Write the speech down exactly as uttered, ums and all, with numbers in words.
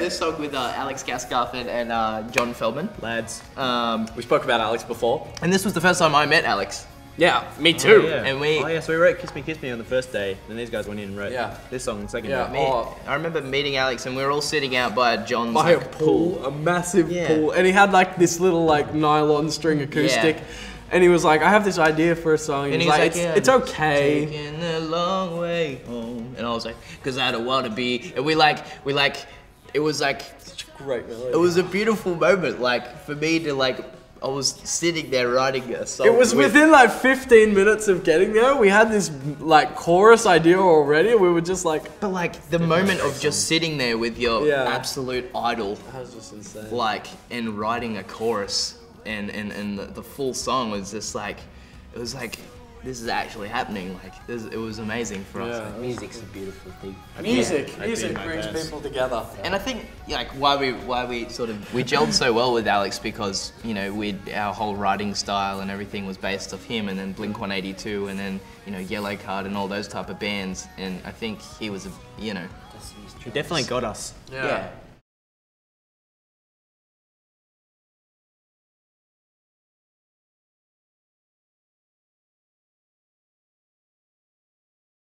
this song with uh, Alex Gaskarth and, and uh, John Feldman. Lads. Um, We spoke about Alex before. and this was the first time I met Alex. Yeah, me too. Oh, yeah. And we- Oh yeah, so we wrote Kiss Me Kiss Me on the first day, then these guys went in and wrote Yeah. this song the second Yeah. day. Me- Oh. I remember meeting Alex, and we were all sitting out by John's By a like, pool, a massive Yeah. pool, and he had like this little like nylon string acoustic, Yeah. and he was like, "I have this idea for a song," and, And he's he's like, like, yeah, "It's, it's okay." Taking a long way home, and I was like, "Cause I don't want to be." And we like, we like, it was like, Great melody. it was a beautiful moment, like for me to like. I was sitting there writing a song. It was with- within like fifteen minutes of getting there. We had this like chorus idea already. We were just like, But like the moment of just sitting there with your Yeah. absolute idol, that was just insane. like, and writing a chorus, and and and the, the full song was just like, it was like, this is actually happening. Like, this, it was amazing for us. Yeah. Music's a beautiful thing. Music, I'd be music in my brings best. people together. And I think like why we why we sort of we gelled so well with Alex because you know we our whole writing style and everything was based off him, and then Blink one eighty-two, and then you know Yellow Card and all those type of bands, and I think he was a you know He definitely got us. Yeah. yeah